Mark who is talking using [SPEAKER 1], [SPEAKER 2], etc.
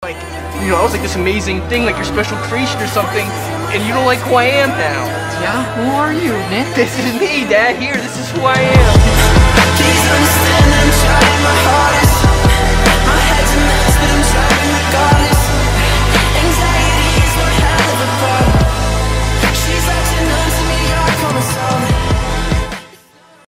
[SPEAKER 1] Like, you know, I was like this amazing thing, like your special creation or something, and you don't like who I am now.
[SPEAKER 2] Yeah? Who are you, Nick?
[SPEAKER 1] This is me, Dad. Here, this is who I am.
[SPEAKER 3] Please understand I'm trying my